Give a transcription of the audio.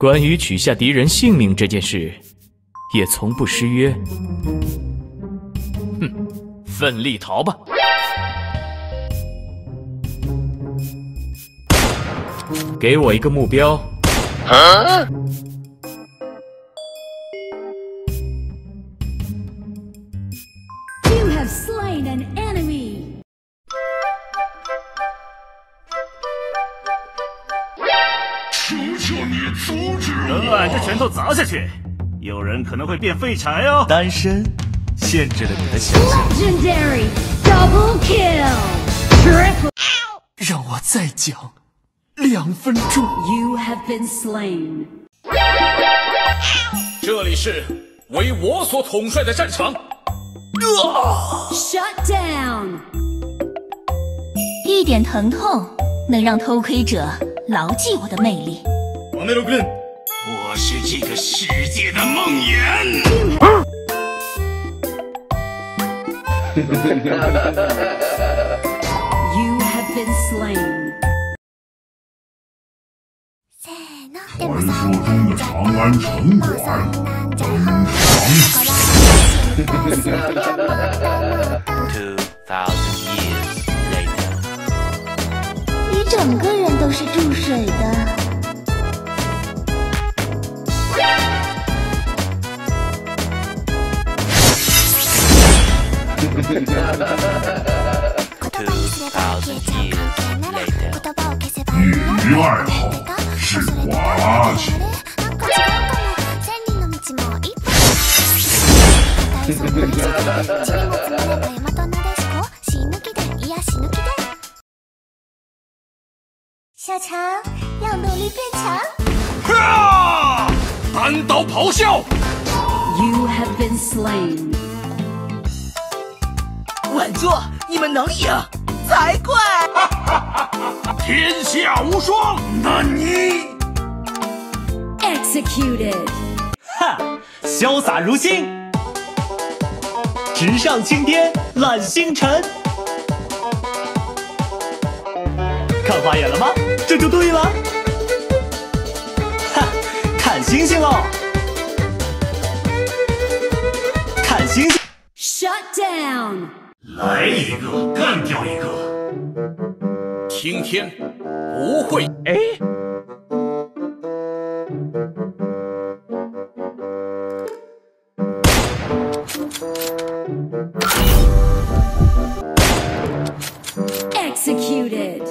关于取下敌人性命这件事，也从不失约。哼，奋力逃吧！给我一个目标。啊 You have slain an enemy. 求求你阻止我！ 等俺这拳头砸下去，有人可能会变废柴哦。 单身限制了你的想象。 Legendary double kill. Triple. 让我再讲2分钟。 You have been slain. 这里是为我所统帅的战场。 Shut down. 一点疼痛能让偷窥者牢记我的魅力。 我是这个世界的梦魇。 You have been slain. 传说中的长安城管登场。 2,000 years later， 你整个人都是注水的。 2,000 years later， 业余爱好是划拉机。 小强让努力变强。 单刀咆哮！ You have been slain. 稳住，你们能赢才怪！ 天下无双，那你 Executed. 哈，潇洒如星，直上青天揽星辰。看花眼了吗？这就对了。哈，看星星喽！看星星。 Shut down. 来一个干掉一个。 听天不会。 哎， Executed.